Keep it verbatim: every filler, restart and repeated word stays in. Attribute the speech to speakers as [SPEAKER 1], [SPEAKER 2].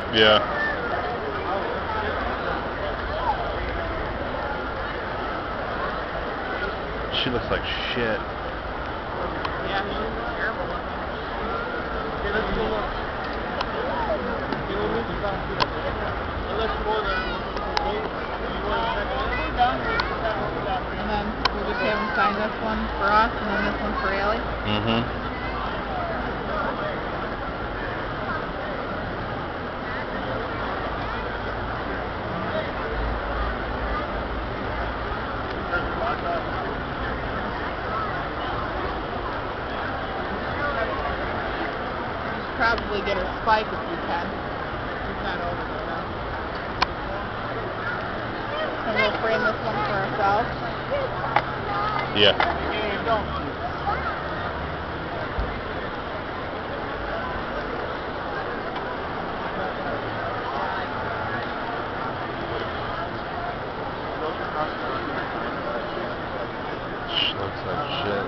[SPEAKER 1] Yeah. She looks like shit.
[SPEAKER 2] Yeah, she looks terrible looking. Okay, let's go look. Okay, we'll move it down here. Let's go there. Okay? You want to check it out? We're down here. We're down, we're down.
[SPEAKER 3] And then we'll just have him sign this one for us, and then this one for Allie.
[SPEAKER 1] Mm-hmm.
[SPEAKER 3] Probably get her Spike if we can. He's not over there now. And we'll frame this one for ourselves.
[SPEAKER 1] Yeah.
[SPEAKER 2] Hey, don't.
[SPEAKER 1] She looks like shit.